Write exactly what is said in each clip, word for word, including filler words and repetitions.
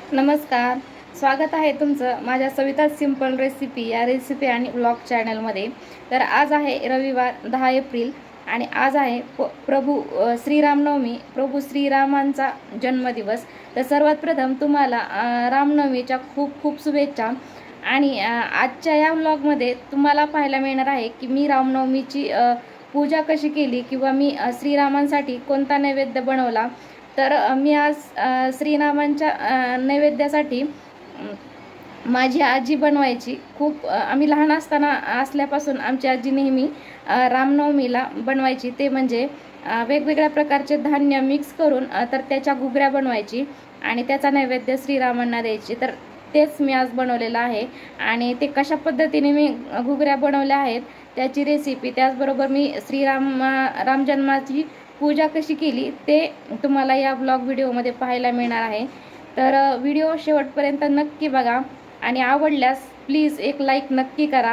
नमस्कार, स्वागत आहे तुमचं माझ्या सविता सिंपल रेसिपी या रेसिपी आणि ब्लॉग चॅनलमध्ये। तर आज आहे रविवार दहा एप्रिल आणि आज आहे प्रभू श्रीरामनवमी, प्रभू श्रीरामांचा जन्मदिवस। तर सर्वात प्रथम तुम्हाला रामनवमीच्या खूप खूप शुभेच्छा। आणि आजच्या या ब्लॉगमध्ये तुम्हाला पाहायला मिळणार आहे की मी रामनवमीची पूजा कशी केली किंवा मी श्रीरामांसाठी कोणता नैवेद्य बनवला। तर मी आज श्रीरामांच्या नैवेद्यासाठी माझी आजी बनवायची। खूप आम्ही लहान असताना असल्यापासून आमची आजी नेहमी रामनवमीला बनवायची, ते म्हणजे वेगवेगळ्या प्रकारचे धान्य मिक्स करून तर त्याच्या घुगऱ्या बनवायची आणि त्याचा नैवेद्य श्रीरामांना द्यायची। तर तेच मी आज बनवलेलं आहे आणि ते कशा पद्धतीने मी घुगऱ्या बनवल्या आहेत त्याची रेसिपी, त्याचबरोबर मी श्रीराम राम जन्माची पूजा कशी केली ते तुम्हाला या ब्लॉग व्हिडिओमध्ये पाहायला मिळणार आहे। तर व्हिडिओ शेवटपर्यंत नक्की बघा आणि आवडल्यास प्लीज एक लाईक नक्की करा।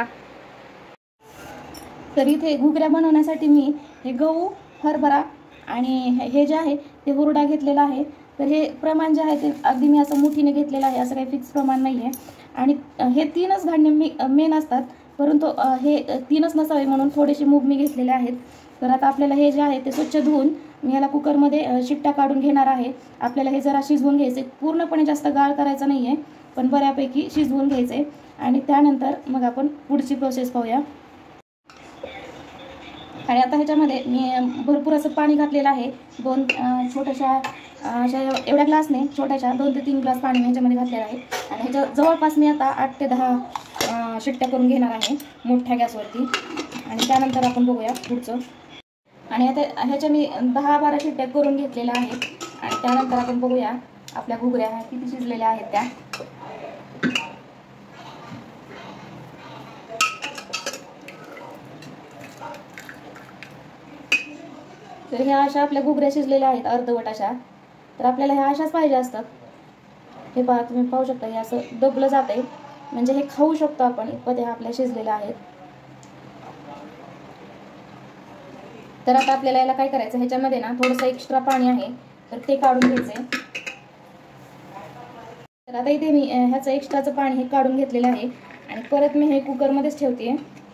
तर इथे घुगऱ्या बनवण्यासाठी मी हे गहू, हरभरा आणि हे जे आहे ते हुरडा घेतलेला आहे। तर हे प्रमाण जे आहे ते अगदी मी असं मुठीने घेतलेलं आहे, असं काही फिक्स प्रमाण नाही आहे। आणि हे तीनच धान्य मी मेन असतात, परंतु हे तीनच नसावे म्हणून थोडेसे मूग मी घेतलेले आहेत। तर आता आपल्याला हे जे आहे ते स्वच्छ धुवून मी याला कुकरमध्ये शिट्ट्या काढून घेणार आहे। आपल्याला हे जरा शिजवून घ्यायचे, पूर्णपणे जास्त गाळ करायचा नाही आहे, पण बऱ्यापैकी शिजवून घ्यायचे आणि त्यानंतर मग आपण पुढची प्रोसेस पाहूया। आणि आता ह्याच्यामध्ये मी भरपूर असं पाणी घातलेलं आहे। दोन छोट्याशा अशा एवढ्या ग्लासने छोट्याशा दोन ते तीन ग्लास पाणी ह्याच्यामध्ये घातलेलं आहे आणि ह्याच्या जवळपास मी आता आठ ते दहा शिट्ट्या करून घेणार आहे मोठ्या गॅसवरती। आणि त्यानंतर आपण बघूया पुढचं। आणि आता ह्याच्या मी दहा बारा शिट्ट्या करून घेतलेल्या आहेत आणि त्यानंतर आपण बघूया आपल्या घुगऱ्या किती शिजलेल्या आहेत त्या। तर ह्या अशा आपल्या घुगऱ्या शिजलेल्या आहेत अर्धवट अशा। तर आपल्याला ह्या अशाच पाहिजे असतात। हे पहा, तुम्ही पाहू शकता हे असं दबलं जात आहे, म्हणजे हे खाऊ शकतो आपण, इतपत ह्या आपल्या शिजलेल्या आहेत। तर आता आपल्याला याला काय करायचं, ह्याच्यामध्ये ना थोडंसं एक्स्ट्रा पाणी आहे तर ते काढून घ्यायचं। तर आता इथे मी ह्याचं एक्स्ट्राचं पाणी हे काढून घेतलेलं आहे आणि परत मी हे कुकरमध्येच ठेवते।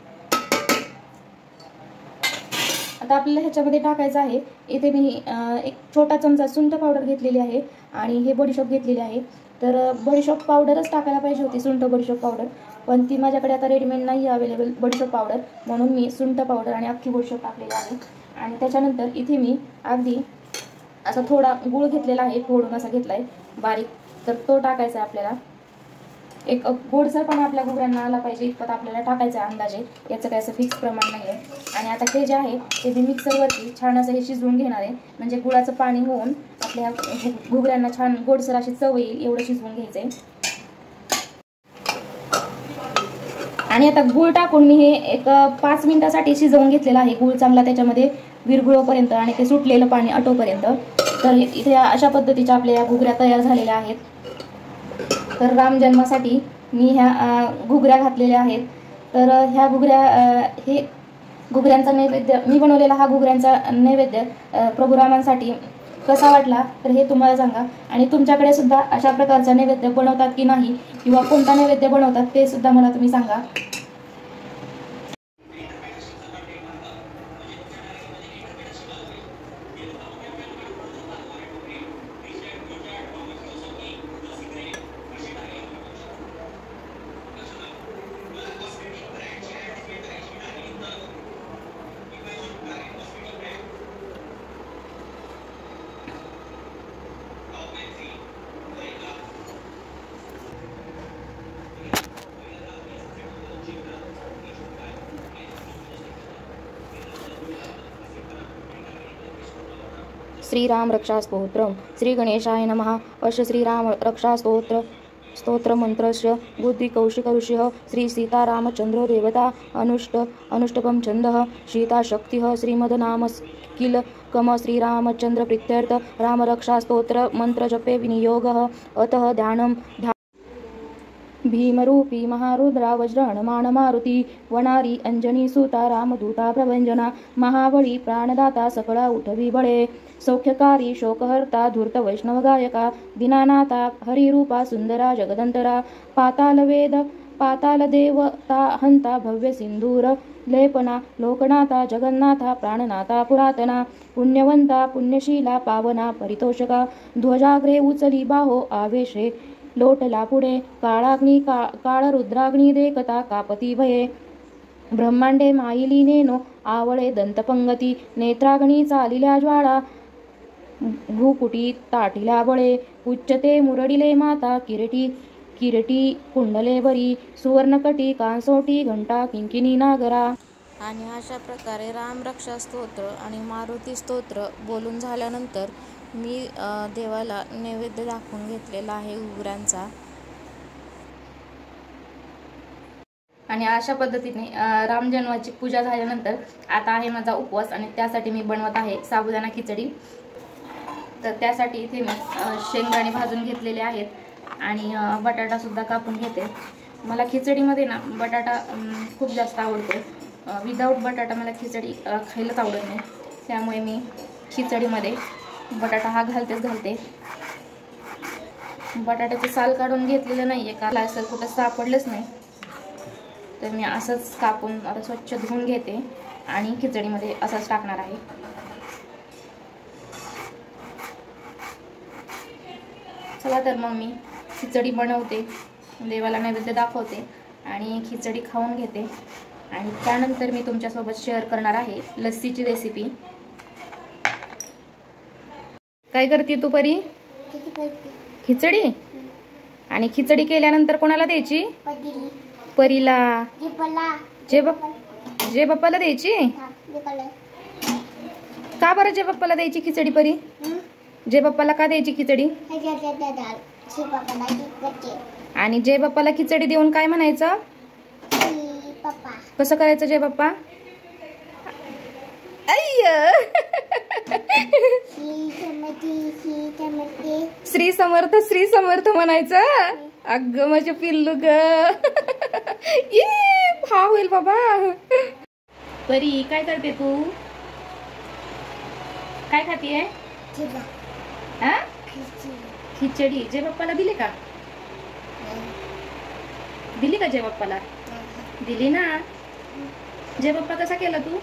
आता आपल्याला ह्याच्यामध्ये टाकायचं आहे, इथे मी एक छोटा चमचा सुंठ पावडर घेतलेली आहे आणि हे बडीशोप घेतलेली आहे। तर बडीशोप पावडरच टाकायला पाहिजे होती, सुंठ बडीशोप पावडर, पण ती माझ्याकडे आता रेडीमेड नाही अवेलेबल बडीशोप पावडर, म्हणून मी सुंठ पावडर आणि अख्खी बडीशोप टाकलेली आहे। आणि त्याच्यानंतर इथे मी अगदी असा थोडा गूळ घेतलेला आहे, फोडून असा घेतला आहे बारीक, तर तो टाकायचा आहे आपल्याला। एक गोडसर पण आपल्या घुगऱ्यांना आला पाहिजे इतपत आपल्याला टाकायचं आहे अंदाजे, याचं काही असं फिक्स प्रमाण नाही आहे। आणि आता हे जे आहे ते मी मिक्सरवरती छान असं हे शिजवून घेणार आहे, म्हणजे गुळाचं पाणी होऊन आपल्या घुगऱ्यांना छान गोडसर अशी चव येईल एवढं शिजवून घ्यायचं आहे। आणि आता गूळ टाकून मी हे एक पाच मिनिटासाठी शिजवून घेतलेला आहे, गूळ चांगला त्याच्यामध्ये विरघळोपर्यंत आणि ते सुटलेलं पाणी आटोपर्यंत। तर इथे अशा पद्धतीच्या आपल्या या घुगऱ्या तयार झालेल्या आहेत। तर राम जन्मासाठी मी ह्या घुगऱ्या घातलेल्या आहेत। तर ह्या घुगऱ्या हे घुगऱ्यांचा नैवेद्य मी बनवलेला हा घुगऱ्यांचा नैवेद्य प्रभू रामांसाठी कसा वाटला तर हे तुम्हाला सांगा। आणि तुमच्याकडे सुद्धा अशा प्रकारचा नैवेद्य बनवतात की नाही किंवा कोणता नैवेद्य बनवतात ते सुद्धा मला तुम्ही सांगा। श्रीराम रक्षा स्तोत्रम श्री गणेशाय नमः। अश श्रीराम रक्षा स्तोत्र स्तोत्र मंत्रस्य बुद्धि कौशिक ऋषिः श्री सीतारामचंद्र देवता अनुष्ट अनुष्टपम छंदः सीता शक्तिः श्रीमद्नाम किल कम श्रीरामचंद्र प्रीत्यर्थ राम रक्षा स्तोत्र मंत्र जपे विनियोगः। अतः ध्यानम भीमरूपी महारुद्रा वज्रहणमान मारुती वनारी अंजनी सुता रामदूता प्रभंजना महाबळी प्राणदाता सकळा उठवी बळे सौख्यकारी शोकहर्ता धूर्त वैष्णव गायका दीनानाथा हरिरूपा सुंदरा जगदंतरा पाताल वेद पाताल देवता हंता भव्य सिंधूर लेपना लोकनाथा जगन्नाथा प्राणनाथा पुरातना पुण्यवंता पुण्यशीला पावना परितोषका ध्वजाग्रे उचली बाहो आवेशे लोटला पुढे काळाग्नी का काळ रुद्राग्नी देखता कापती भये ब्रह्मांडे माईली नेनो आवळे दंतपंगती नेत्राग्नी चालिल्या ज्वाळा भूकुटी ताटिल्या बळे उच्चते मुरडिले माता किरीटी किरीटी कुंडले बरी सुवर्णकटी कांसोटी घंटा किंकिनी नागरा. आणि अशा प्रकारे रामरक्षा स्तोत्र आणि मारुती स्तोत्र बोलून झाल्यानंतर मी देवाला नैवेद्य दाखवून घेतलेला आहे उग्रांचा. आणि अशा पद्धतीने राम जन्माची पूजा झाल्यानंतर आता आहे माझा उपवास आणि त्यासाठी मी बनवत आहे साबुदाणा खिचडी. तर त्यासाठी इथे मी शेंगदाणे भाजून घेतलेले आहेत आणि बटाटा सुद्धा कापून घेते. मला खिचडीमध्ये ना बटाटा खूप जास्त आवडतो. विदाऊट बटाटा मला खिचडी खायलाच आवडत नाही. त्यामुळे मी खिचडीमध्ये बटाटा हा घालतेच घालते. बटाट्याचे साल काढून घेतलेलं नाही आहे, काला असं कुठं सापडलंच नाही. तर मी असंच कापून आता स्वच्छ धुवून घेते आणि खिचडीमध्ये असंच टाकणार आहे. चला तर मग मी खिचडी बनवते, देवाला नैवेद्य दाखवते आणि खिचडी खाऊन घेते. आणि त्यानंतर मी तुमच्यासोबत शेअर करणार आहे लस्सीची रेसिपी. काय करते तू परी? खिचडी. आणि खिचडी केल्यानंतर कोणाला द्यायची? परीला. जे बाप्पा जे बाप्पाला द्यायची. का बरं जे बाप्पाला द्यायची खिचडी परी? जे बाप्पाला का द्यायची खिचडी? आणि जे बाप्पाला खिचडी देऊन काय म्हणायचं? कसं करायचं जय बाप्पा? अय्य श्री समर्थ श्री समर्थ म्हणायचं. अगं माझे पिल्लू ग, ये भाव होईल बाबा. परी काय करते तू? काय खातीये? हा खिचडी. जय बाप्पाला दिली का? दिली का जय बाप्पाला? दिली ना. जय बाप्पा कसा केला तू?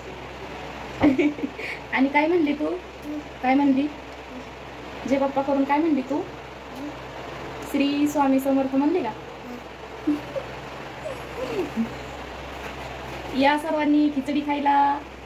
आणि काय म्हणली तू? काय म्हणली? जय बाप्पा करून काय म्हणली तू? श्री स्वामी समर्थ म्हणली का? या सर्वांनी खिचडी खायला.